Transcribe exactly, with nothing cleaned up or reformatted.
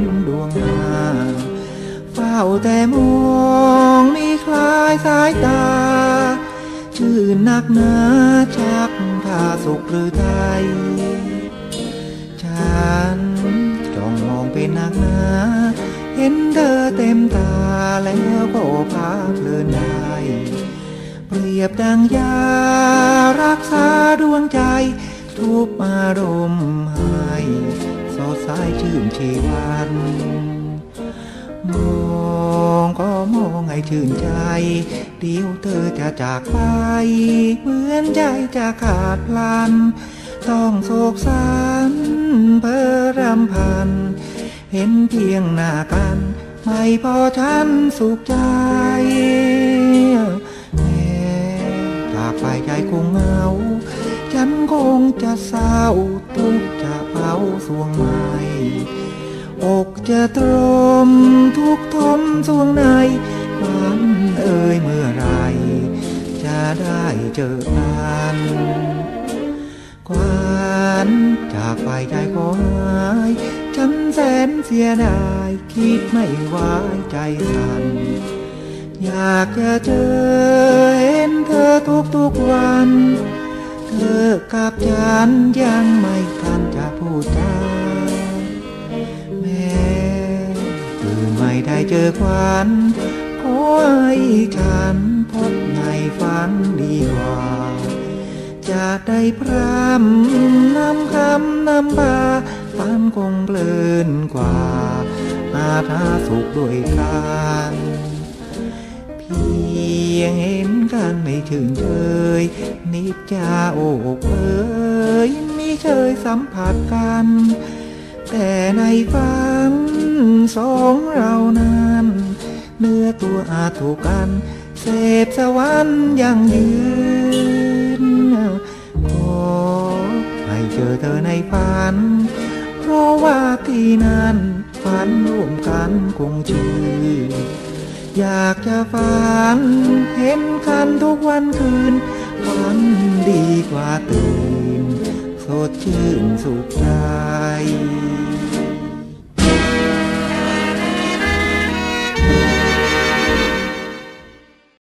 นดวงหน้าเฝ้าแต่มองมีคล้ายสายตาชื่นนักหนาชักพาสุขหรือไทยฉันจ้องมองเป็นนักหนาเห็นเธอเต็มตาแล้วก็พาเพลินได้เปรียบดังยารักษาดวงใจทุกอารมณ์ให้สดใสชื่นชีวันมองก็มองให้ชื่นใจเดี๋ยวเธอจะจากไปเหมือนใจจะขาดพลันต้องโศกสันเพ้อรำพันเห็นเพียงหน้ากันไม่พอฉันสุขใจแม้จากไปใจคงเหงาฉันคงจะเศร้าทุกข์จะเผาสวงในอกจะตรมทุกข์ทมสวงในวันเอ่ยเมื่อไรจะได้เจอกันควันจากไปใจขอหายฉันแสนเสียดายคิดไม่ไหวใจสั่นอยากจะเจอเห็นเธอทุกทุกวันเธอกับฉันยังไม่ทันจะพูดจาแม้ตื่นไม่ได้เจอควันขอให้ฉันพบในฝันดีกว่าจะได้พรำนำคำนำบาฝันคงเพลินกว่าอาถาสุขด้วยกันเพียงเห็นกันไม่ถึงเชยนิจจาโอกเอ๋ยมิเคยสัมผัสกันแต่ในฝันสองเรานั้นเนื้อตัวอาจถูกกันเสพสวรรค์ยังยืนขอให้เจอเธอในฝันเพราะว่าที่นั้นฝันร่วมกันคงชื่ออยากจะฝันเห็นกันทุกวันคืนฝันดีกว่าตื่นสดชื่นสุขใจ